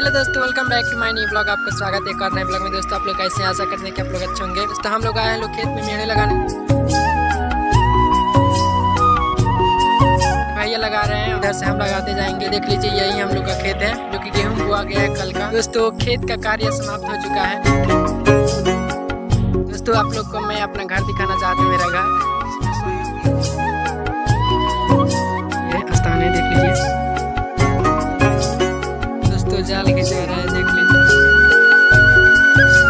Hello दोस्तों, welcome back to my new blog. आपका स्वागत है एक और नए ब्लॉग में। दोस्तों आप लोग कैसे, आशा करते हैं कि आप लोग अच्छे होंगे। दोस्तों हम लोग आए हैं लोग खेत में मेढ़े लगाने। भैया लगा रहे हैं, उधर से हम लगाते जाएंगे। देख लीजिए यही हम लोग का खेत है जो कि गेहूं बोआ गया है कल का। दोस्तों खेत का कार्य समाप्त हो चुका है। दोस्तों आप लोग को मैं अपना घर दिखाना चाहता हूँ। मेरा घर ये स्थान है, देख लीजिए। जाल के जा रहा है, देख लीजिए।